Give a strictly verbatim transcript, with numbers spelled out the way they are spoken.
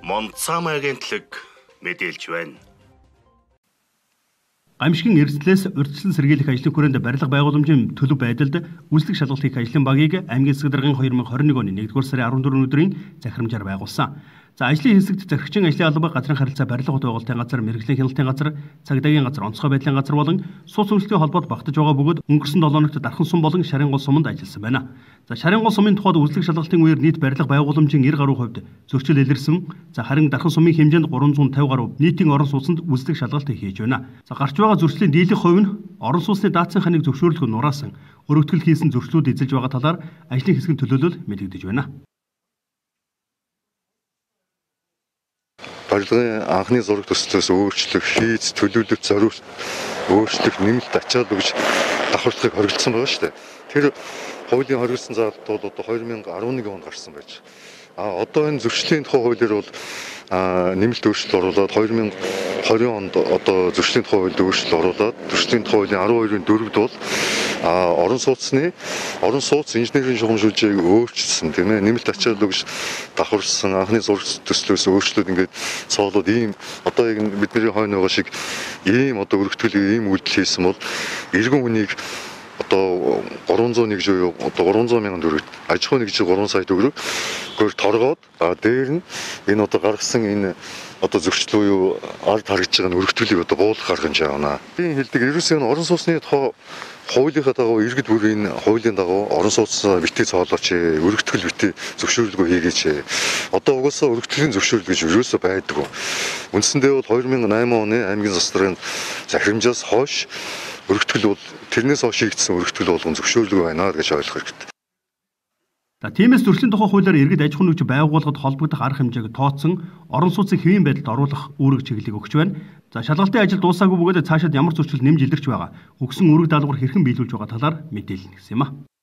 Монцам агентлаг мэдээлж байна. Гамшигын эрсдлээс урьдчилан сэргийлэх ажлын хүрээнд барилга байгууламжийн төлөв байдалд үйлчлэг шалгалт хийх ажлын багийг аймгийн засаг даргын хоёр мың хорин нэг оны нэгдүгээр сарын арван дөрөвний өдрийн захирамжаар байгуулсан. За ажлын хэсэгт захирагчийн ажлын алба, газрын харилцаа, барилга байгуулалтын газар, мэргэжлийн хяналтын газар, цагдаагийн газар, онцгой байдлын газар болон сууц өмсөлтийн холбоот багтаж байгаа бөгөөд өнгөрсөн долоо хоногт дархан сум болон шарын гол суманд ажилласан байна. За шарын гол сумын тухайд үйлчлэг шалгалтын үеэр нийт барилга байгууламжийн нэр гаруй хувьд зөрчил илэрсэн. За харин дархан сумын хэмжээнд гурван зуун тавь гаруй нийтийн орон сууцнд үйлчлэг шалгалт хийж байна. За гарч байгаа зөрчлийн дийлэх хувь нь орон сууцны даатсан ханыг зөвшөөрлөг нураасан, өргөтгөл хийсэн зөрчлүүд эзэлж байгаа талаар ажлын хэсгийн төлөөлөл мэдэгдэж байна. Барилгын анхны зураг төслөөс өөрчлөх, хийц, төлөвлөлт, зориулт, өөрчлөх, нэмэлт ачаал өгж давхарлахыг хоригдсан байгаа шүү дээ. Тэр хуулийн хоригдсан заалт бол одоо хоёр мың арван нэг онд гарсан байж. А одоо энэ зөрчлийн тухай хуулиар бол нэмэлт өөрчлөлт оруулаад хоёр мың хоёр онд одоо зөрчлийн тухай хуулинд өөрчлөлт оруулаад зөрчлийн тухай хуулийн арван хоёрын дөрөвд бол орон сууцны орон сууц инженерийн шугамшуулжийг өөрчилсөн тийм ээ, нэмэлт ачаал өгж давхарлсан, анхны зураг төслөөс өөрчлөлт ингээд цоолоод ийм одоо яг бидний хойно байгаа шиг ийм одоо өргөтгөл ийм үйлдэл хийсэн бол иргэн хүнийг одоо гурван зуун нэг буюу одоо гурван зуун мянган төгрөг, аж ахуй нэгж гурван сая төгрөг гөр торгоод дээр нь энэ одоо гаргасан энэ одоо зөрчил буюу ард харагдж байгаа өргөтгөлийг одоо буулгах арга хэмжээ авна. Тийм хэлдэг ерөөсөө орон сууцны тухай хуулийнхаа дагуу иргэд бүрийн хуулийн дагуу орон сууц битгий цоолооч, өргөтгөл битгий зөвшөөрлөгөө хийгээч. Одоо угаасаа өргөтгөлийн зөвшөөрөл гэж ерөөсөө байдаггүй. Үндсэндээ бол хоёр мың найман оны аймгийн засаг даргын захирамжаас хойш өргөтгөл бол тэрнээс хойш хийгдсэн өргөтгөл болгон зөвшөөрлөг байна гэж ойлгох хэрэгтэй. За тиймээс зөрчлийн тухай хуулиар иргэд аж ахуй нэгж байгууллагад холбогдох арга хэмжээг тооцсон, орон сууцыг хэвийн байдалд оруулах үүрэг чиглэлийг өгч байна. За шалгалтын ажил дуусаагүй бөгөөд цаашид ямар зөрчил нэмж илэрч байгаа, өгсөн үүрэг даалгавар хэрхэн биелүүлж байгаа талаар мэдээлнэ гэсэн юм а.